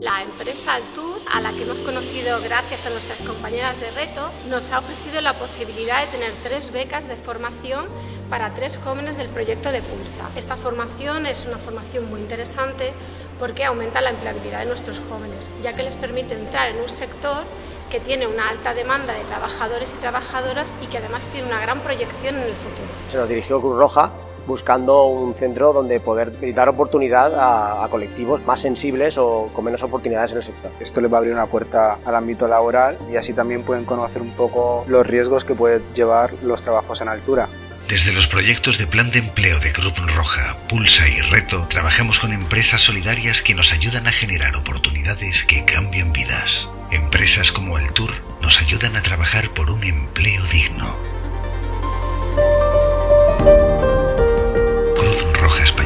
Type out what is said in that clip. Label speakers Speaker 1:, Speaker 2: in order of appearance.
Speaker 1: La empresa Altur, a la que hemos conocido gracias a nuestras compañeras de Reto, nos ha ofrecido la posibilidad de tener 3 becas de formación para 3 jóvenes del proyecto de Pulsa. Esta formación es una formación muy interesante porque aumenta la empleabilidad de nuestros jóvenes, ya que les permite entrar en un sector que tiene una alta demanda de trabajadores y trabajadoras y que además tiene una gran proyección en el futuro.
Speaker 2: Se nos dirigió Cruz Roja buscando un centro donde poder dar oportunidad a colectivos más sensibles o con menos oportunidades en el sector.
Speaker 3: Esto les va a abrir una puerta al ámbito laboral y así también pueden conocer un poco los riesgos que pueden llevar los trabajos en altura.
Speaker 4: Desde los proyectos de Plan de Empleo de Cruz Roja, Pulsa y Reto, trabajamos con empresas solidarias que nos ayudan a generar oportunidades que cambian vidas. Empresas como Altur nos ayudan a trabajar por un empleo digno. Cruz Roja España.